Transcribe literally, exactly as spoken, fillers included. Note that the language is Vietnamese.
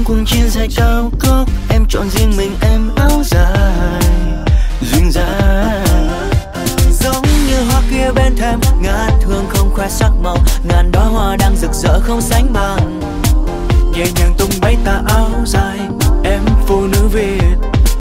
quần jean dài cao gót, em chọn riêng mình em áo dài duyên dáng. Giống như hoa kia bên thềm ngát hương không khoe sắc màu, ngàn đóa hoa đang rực rỡ không sánh bằng. Nhẹ nhàng tung bay tà áo